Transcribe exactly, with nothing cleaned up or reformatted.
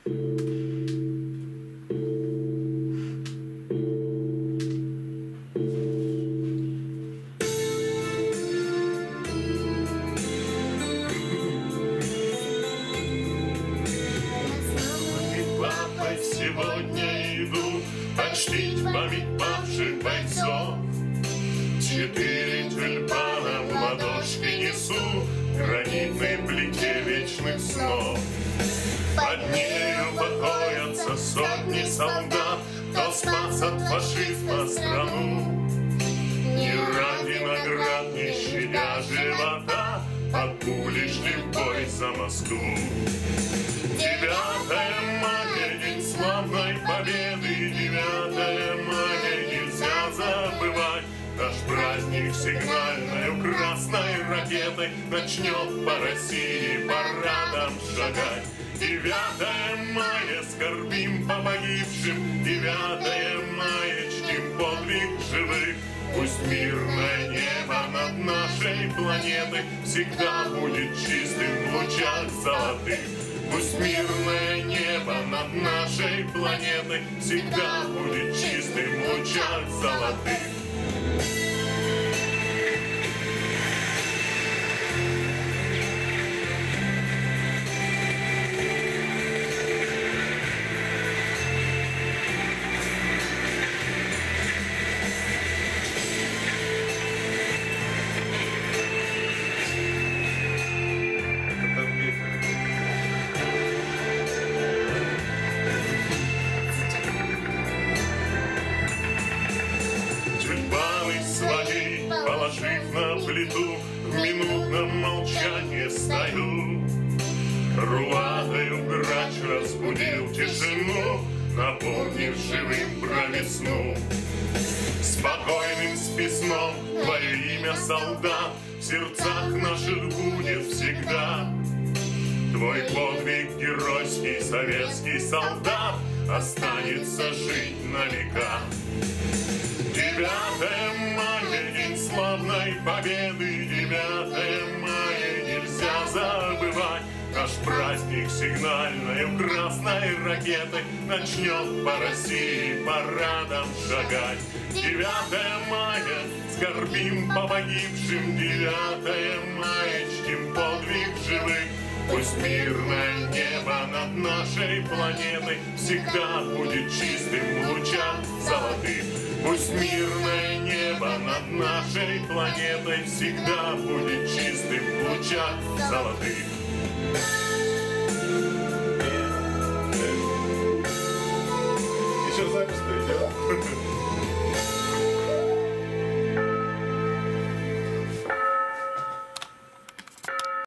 Сегодня иду почтить память павших бойцов. Четыре тюльпана в ладошке несу, гранитной плите вечных снов. Под нею покоятся сотни солдат, кто спас от фашизма страну. Не ради наград, не щадя живота, под пули шли в бой за Москву. Девятое мая, день славной победы, девятое мая нельзя забывать. Наш праздник сигнальной красной ракетой начнет по России парадом шагать. Девятое мая скорбим по погибшим, девятое мая чтим подвиг живых. Пусть мирное небо над нашей планетой всегда будет чистым в лучах золотых. Пусть мирное небо над нашей планетой всегда будет чистым в лучах золотых. Положив на плиту, в минутном молчании стою. Руатою грач разбудил тишину, напомнив живым про весну. Спокойным с письмом твое имя, солдат, в сердцах наших будет всегда. Твой подвиг геройский, советский солдат, останется жить на века. Девятое мая, день славной победы, девятое мая нельзя забывать. Наш праздник сигнальной красной ракетой начнет по России парадом шагать. Девятое мая скорбим по погибшим, девятое мая чтим подвиг живых. Пусть мирное небо над нашей планетой всегда будет чистым в лучах золотых. Пусть мирное небо над нашей планетой всегда будет чистым в лучах золотых. Еще запись идет.